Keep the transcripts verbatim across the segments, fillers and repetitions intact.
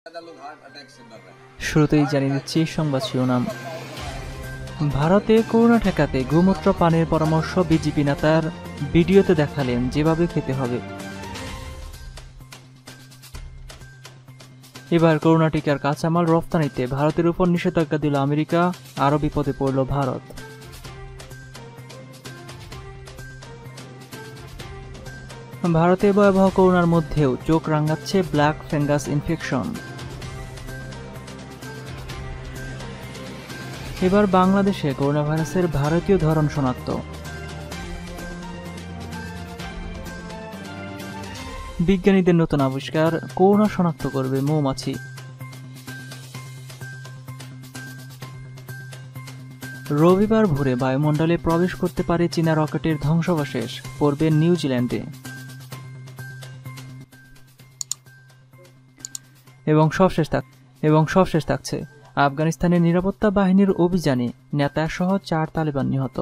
শুরুতেই জানিয়ে দিচ্ছি সংবাদ শিরোনাম। ভারতে করোনা ঠেকাতে গোমূত্র পানের পরামর্শ বিজেপি নেতার, ভিডিওতে দেখালেন যেভাবে খেতে হবে। এবার করোনা টিকার কাঁচামাল রফতানিতে ভারতের উপর নিষেধাজ্ঞা দিল আমেরিকা, আরও বিপদে পড়ল ভারত। ভারতে ভয়াবহ করোনার মধ্যেও চোখ রাঙাচ্ছে ব্ল্যাক ফাঙ্গাস ইনফেকশন। এবার বাংলাদেশে করোনা ভাইরাসের ভারতীয় ধরন শনাক্ত। বিজ্ঞানীদের নতুন আবিষ্কার, করোনা শনাক্ত করবে মৌমাছি। রবিবার ভোরে বায়ুমণ্ডলে প্রবেশ করতে পারে চীনা রকেটের ধ্বংসাবশেষ, পড়বে নিউজিল্যান্ডে। এবং সবশেষ থাক এবং সবশেষ থাকছে আফগানিস্তানের নিরাপত্তা বাহিনীর অভিযানে নেতা সহ চার তালেবান নিহত।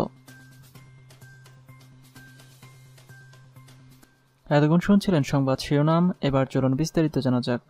এতক্ষণ শুনছিলেন সংবাদ শিরোনাম, এবার চলুন বিস্তারিত জানা যাক।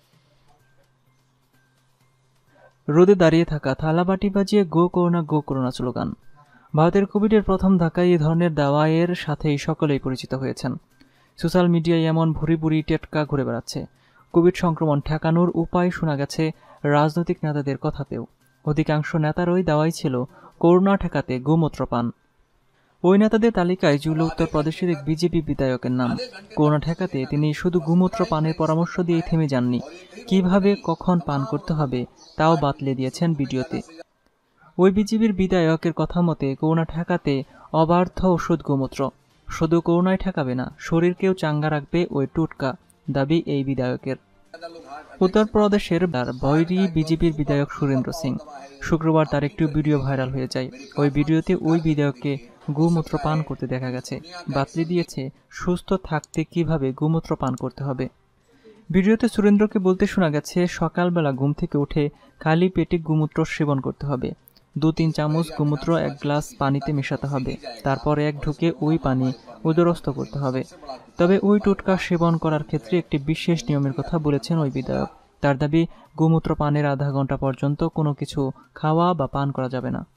রোদে দাঁড়িয়ে থাকা থালাবাটি বাজিয়ে go corona go corona slogan. ভারতের কোভিডের প্রথম ধাক্কায় এই ধরনের দাওয়াইয়ের সাথেই সকলেই পরিচিত হয়েছেন। সোশ্যাল মিডিয়ায় এমন ভুরি ভুরি টেটকা ঘুরে বেড়াচ্ছে। কোভিড সংক্রমণ ঠেকানোর উপায় শোনা গেছে রাজনৈতিক নেতাদের কথাতেও। অধিকাংশ নেতারই দাওয়াই ছিল করোনা ঠেকাতে গোমূত্র পান। ওই নেতাদের তালিকায় জুড়ল উত্তরপ্রদেশের এক বিজেপি বিধায়কের নাম। করোনা ঠেকাতে তিনি শুধু গোমূত্র পানের পরামর্শ দিয়ে থেমে যাননি, কিভাবে কখন পান করতে হবে তাও বাতলে দিয়েছেন ভিডিওতে। ওই বিজেপির বিধায়কের কথা মতে করোনা ঠেকাতে অবার্থ ওষুধ গোমূত্র। শুধু করোনায় ঠেকাবে না, শরীরকেও চাঙ্গা রাখবে ওই টুটকা, দাবি এই বিধায়কের। উত্তরপ্রদেশের বৈরি বিজেপির বিধায়ক সুরেন্দ্র সিং। শুক্রবার তার একটি ভিডিও ভাইরাল হয়ে যায়। ওই ভিডিওতে ওই বিধায়ককে গোমূত্র পান করতে দেখা গেছে। বাতলে দিয়েছে সুস্থ থাকতে কিভাবে গোমূত্র পান করতে হবে। ভিডিওতে সুরেন্দ্রকে বলতে শোনা গেছে সকালবেলা ঘুম থেকে উঠে খালি পেটে গোমূত্র সেবন করতে হবে। দু তিন চামচ গোমূত্র এক গ্লাস পানিতে মেশাতে হবে, তারপর এক ঢুকে ওই পানি উদরস্থ করতে হবে। তবে ওই টোটকা সেবন করার ক্ষেত্রে একটি বিশেষ নিয়মের কথা বলেছেন ওই বিধায়ক। তার দাবি, গোমূত্র পানের আধা ঘন্টা পর্যন্ত কোনো কিছু খাওয়া বা পান করা যাবে না।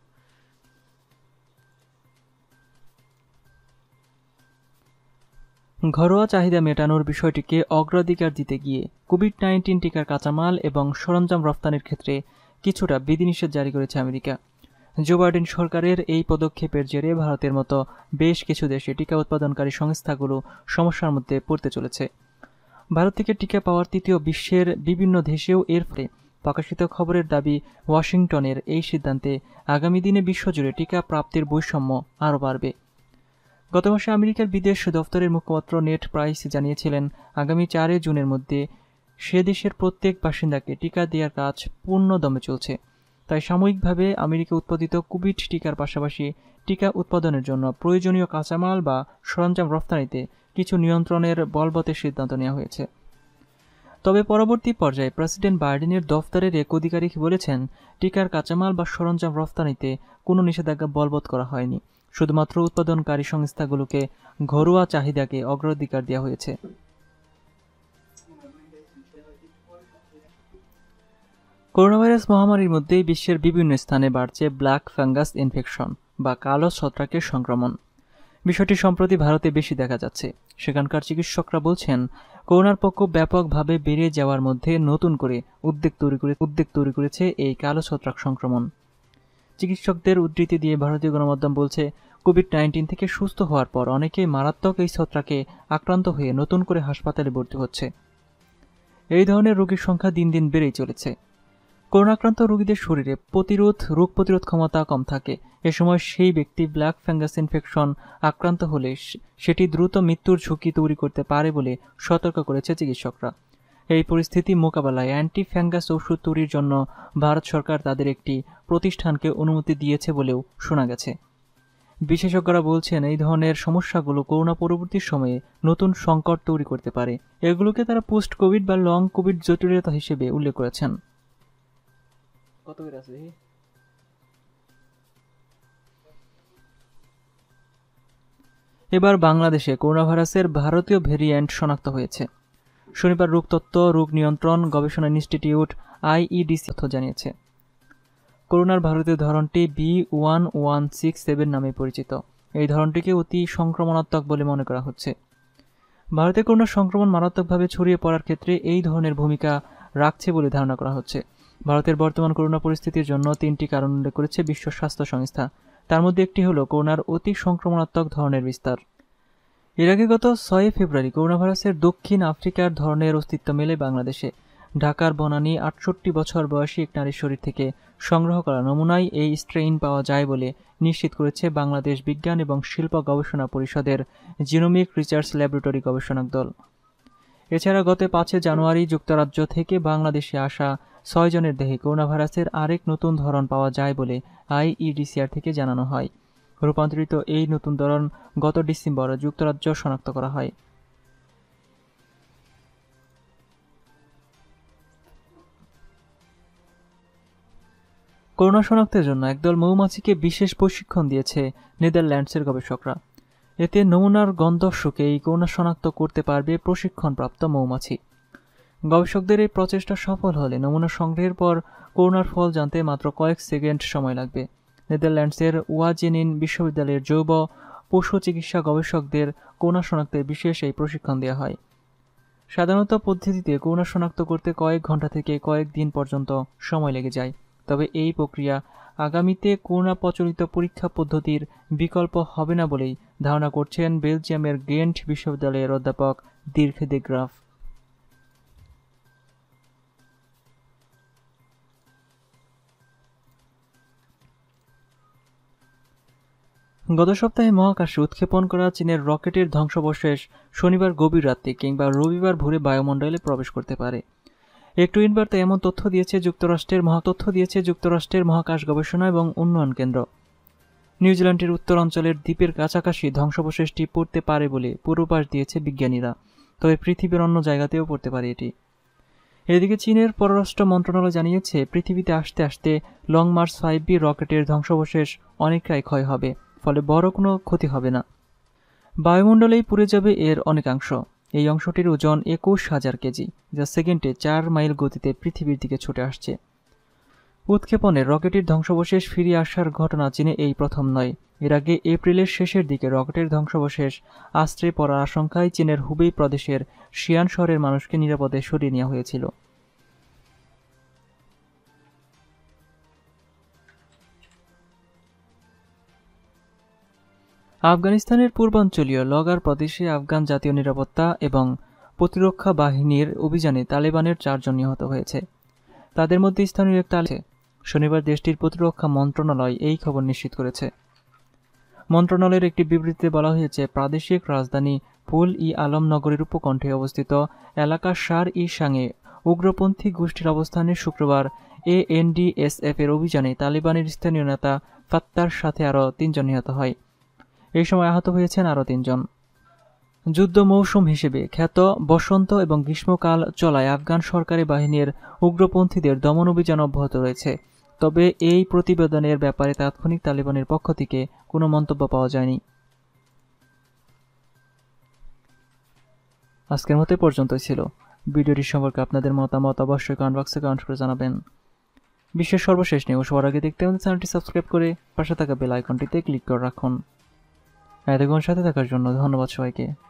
ঘরোয়া চাহিদা মেটানোর বিষয়টিকে অগ্রাধিকার দিতে গিয়ে কোভিড নাইন্টিন টিকার কাঁচামাল এবং সরঞ্জাম রফতানির ক্ষেত্রে কিছুটা বিধিনিষেধ জারি করেছে আমেরিকা। জো বাইডেন সরকারের এই পদক্ষেপের জেরে ভারতের মতো বেশ কিছু দেশে টিকা উৎপাদনকারী সংস্থাগুলো সমস্যার মধ্যে পড়তে চলেছে। ভারত থেকে টিকা পাওয়ার তৃতীয় বিশ্বের বিভিন্ন দেশেও এর ফলে প্রকাশিত খবরের দাবি, ওয়াশিংটনের এই সিদ্ধান্তে আগামী দিনে বিশ্বজুড়ে টিকা প্রাপ্তির বৈষম্য আরও বাড়বে। গত মাসে আমেরিকার বিদেশ দফতরের মুখপাত্র নেড প্রাইস জানিয়েছিলেন, আগামী চারই জুনের মধ্যে সে দেশের প্রত্যেক বাসিন্দাকে টিকা দেওয়ার কাজ পূর্ণ দমে চলছে। তাই সাময়িকভাবে আমেরিকা উৎপাদিত কোভিড টিকার পাশাপাশি টিকা উৎপাদনের জন্য প্রয়োজনীয় কাঁচামাল বা সরঞ্জাম রফতানিতে কিছু নিয়ন্ত্রণের বলবতের সিদ্ধান্ত নেওয়া হয়েছে। তবে পরবর্তী পর্যায়ে প্রেসিডেন্ট বাইডেনের দফতরের এক আধিকারিক বলেছেন, টিকার কাঁচামাল বা সরঞ্জাম রফতানিতে কোনো নিষেধাজ্ঞা বলবৎ করা হয়নি। শুধুমাত্র উৎপাদনকারী সংস্থাগুলোকে ঘরোয়া চাহিদাকে অগ্রাধিকার দেওয়া হয়েছে। করোনা ভাইরাস মহামারীর মধ্যেই বিশ্বের বিভিন্ন স্থানে বাড়ছে ব্ল্যাক ফাঙ্গাস ইনফেকশন বা কালো ছত্রাকের সংক্রমণ। বিষয়টি সম্প্রতি ভারতে বেশি দেখা যাচ্ছে। সেখানকার চিকিৎসকরা বলছেন, করোনার প্রকোপ ব্যাপকভাবে বেড়ে যাওয়ার মধ্যে নতুন করে উদ্বেগ তৈরি করে উদ্বেগ তৈরি করেছে এই কালো ছত্রাক সংক্রমণ। চিকিৎসকদের উদ্ধৃতি দিয়ে ভারতীয় গণমাধ্যম বলছে, কোভিড নাইন্টিন থেকে সুস্থ হওয়ার পর অনেকেই মারাত্মক এই ছত্রাকে আক্রান্ত হয়ে নতুন করে হাসপাতালে ভর্তি হচ্ছে। এই ধরনের রোগীর সংখ্যা দিন দিন বেড়েই চলেছে। করোনাক্রান্ত রোগীদের শরীরে প্রতিরোধ রোগ প্রতিরোধ ক্ষমতা কম থাকে। এ সময় সেই ব্যক্তি ব্ল্যাক ফাঙ্গাস ইনফেকশন আক্রান্ত হলে সেটি দ্রুত মৃত্যুর ঝুঁকি তৈরি করতে পারে বলে সতর্ক করেছে চিকিৎসকরা। এই পরিস্থিতি মোকাবেলায় অ্যান্টি ফ্যাঙ্গাস ওষুধ তৈরির জন্য ভারত সরকার তাদের একটি প্রতিষ্ঠানকে অনুমতি দিয়েছে বলেও শোনা গেছে। বিশেষজ্ঞরা বলছেন, এই ধরনের সমস্যাগুলো করোনা পরবর্তী সময়ে নতুন সংকট তৈরি করতে পারে। এগুলোকে তারা পোস্ট কোভিড বা লং কোভিড জটিলতা হিসেবে উল্লেখ করেছেন। এবার বাংলাদেশে করোনা ভাইরাসের ভারতীয় ভেরিয়েন্ট শনাক্ত হয়েছে। শনিবার রোগতত্ত্ব রোগ নিয়ন্ত্রণ গবেষণা ইনস্টিটিউট আইইডিসি তথ্য জানিয়েছে। করোনার ভারতীয় ধরনটি B one one six seven নামে পরিচিত। এই ধরনটিকে অতি সংক্রমণাত্মক বলে মনে করা হচ্ছে। ভারতে করোনার সংক্রমণ মারাত্মকভাবে ছড়িয়ে পড়ার ক্ষেত্রে এই ধরনের ভূমিকা রাখছে বলে ধারণা করা হচ্ছে। ভারতের বর্তমান করোনা পরিস্থিতির জন্য তিনটি কারণ উল্লেখ করেছে বিশ্ব স্বাস্থ্য সংস্থা। তার মধ্যে একটি হলো করোনার অতি সংক্রমণাত্মক ধরনের বিস্তার। এর আগে গত ছয় ফেব্রুয়ারি করোনা ভাইরাসের দক্ষিণ আফ্রিকার ধরনের অস্তিত্ব মেলে বাংলাদেশে। ঢাকার বনানী আটষট্টি বছর বয়সী এক নারীর শরীর থেকে সংগ্রহ করা নমুনায় এই স্ট্রেইন পাওয়া যায় বলে নিশ্চিত করেছে বাংলাদেশ বিজ্ঞান এবং শিল্প গবেষণা পরিষদের জিনোমিক রিসার্চ ল্যাবরেটরি গবেষণা দল। এছাড়া গত পাঁচই জানুয়ারি যুক্তরাজ্য থেকে বাংলাদেশে আসা ছয় জনের দেহে করোনা ভাইরাসের আরেক নতুন ধরন পাওয়া যায় বলে আইইডিসিআর থেকে জানানো হয়। রূপান্তরিত এই নতুন ধরন গত ডিসেম্বর যুক্তরাজ্য শনাক্ত করা হয়। করোনা শনাক্তের জন্য একদল মৌমাছিকে বিশেষ প্রশিক্ষণ দিয়েছে নেদারল্যান্ডসের গবেষকরা। এতে নমুনার গন্ধ শুকে এই করোনা শনাক্ত করতে পারবে প্রশিক্ষণপ্রাপ্ত মৌমাছি। গবেষকদের এই প্রচেষ্টা সফল হলে নমুনা সংগ্রহের পর করোনার ফল জানতে মাত্র কয়েক সেকেন্ড সময় লাগবে। নেদারল্যান্ডসের ওয়াজেনিন বিশ্ববিদ্যালয়ের জৈব পশু চিকিৎসা গবেষকদের করোনা শনাক্তের বিশেষ এই প্রশিক্ষণ দেওয়া হয়। সাধারণত পদ্ধতিতে করোনা শনাক্ত করতে কয়েক ঘন্টা থেকে কয়েক দিন পর্যন্ত সময় লেগে যায়। তবে এই প্রক্রিয়া আগামীতে করোনা প্রচলিত পরীক্ষা পদ্ধতির বিকল্প হবে না বলেই ধারণা করছেন বেলজিয়ামের গেন্ট বিশ্ববিদ্যালয়ের অধ্যাপক দির্ক দে গ্রাফ। গত সপ্তাহে মহাকাশে উৎক্ষেপণ করা চীনের রকেটের ধ্বংসাবশেষ শনিবার গভীর রাতে কিংবা রবিবার ভোরে বায়ুমণ্ডলে প্রবেশ করতে পারে। এক টুইট বার্তায় এমন তথ্য দিয়েছে যুক্তরাষ্ট্রের মহাতথ্য দিয়েছে যুক্তরাষ্ট্রের মহাকাশ গবেষণা এবং উন্নয়ন কেন্দ্র। নিউজিল্যান্ডের উত্তর অঞ্চলের দ্বীপের কাছাকাছি ধ্বংসাবশেষটি পড়তে পারে বলে পূর্বাভাস দিয়েছে বিজ্ঞানীরা। তবে পৃথিবীর অন্য জায়গাতেও পড়তে পারে এটি। এদিকে চীনের পররাষ্ট্র মন্ত্রণালয় জানিয়েছে পৃথিবীতে আসতে আসতে লং মার্চ ফাইভ বি রকেটের ধ্বংসাবশেষ অনেকটাই ক্ষয় হবে, ফলে বড় কোনো ক্ষতি হবে না। বায়ুমণ্ডলেই পুড়ে যাবে এর অনেকাংশ। এই অংশটির ওজন একুশ হাজার কেজি, যা সেকেন্ডে চার মাইল গতিতে পৃথিবীর দিকে ছুটে আসছে। উৎক্ষেপণের রকেটের ধ্বংসাবশেষ ফিরে আসার ঘটনা চীনে এই প্রথম নয়। এর আগে এপ্রিলের শেষের দিকে রকেটের ধ্বংসাবশেষ আছড়ে পড়ার আশঙ্কায় চীনের হুবেই প্রদেশের শিয়ান শহরের মানুষকে নিরাপদে সরিয়ে নেওয়া হয়েছিল। আফগানিস্তানের পূর্বাঞ্চলীয় লগার প্রদেশে আফগান জাতীয় নিরাপত্তা এবং প্রতিরক্ষা বাহিনীর অভিযানে তালেবানের চারজন নিহত হয়েছে। তাদের মধ্যে স্থানীয় এক তালেবান। শনিবার দেশটির প্রতিরক্ষা মন্ত্রণালয় এই খবর নিশ্চিত করেছে। মন্ত্রণালয়ের একটি বিবৃতিতে বলা হয়েছে, প্রাদেশিক রাজধানী ফুল ই আলম নগরীর উপকণ্ঠে অবস্থিত এলাকা শার ই সাংয়ে উগ্রপন্থী গোষ্ঠীর অবস্থানে শুক্রবার এএনডিএসএফ এর অভিযানে তালেবানের স্থানীয় নেতা ফাত্তার সাথে আরও তিনজন নিহত হয়। এই সময় আহত হয়েছেন আরও তিনজন। যুদ্ধ মৌসুম হিসেবে খ্যাত বসন্ত এবং গ্রীষ্মকাল চলায় আফগান সরকারি বাহিনীর উগ্রপন্থীদের দমন অভিযান অব্যাহত রয়েছে। তবে এই প্রতিবেদনের ব্যাপারে তাৎক্ষণিক তালেবানের পক্ষ থেকে কোনো মন্তব্য পাওয়া যায়নি। আজকের মতো পর্যন্তই ছিল। ভিডিওটি সম্পর্কে আপনাদের মতামত অবশ্যই কমেন্ট বক্সে কমেন্ট করে জানাবেন। বিশ্বের সর্বশেষ নিউজ সবার আগে দেখতে আমাদের চ্যানেলটি সাবস্ক্রাইব করে পাশে থাকা বেল আইকনটিতে ক্লিক করে রাখুন। এতক্ষণ সাথে থাকার জন্য ধন্যবাদ সবাইকে।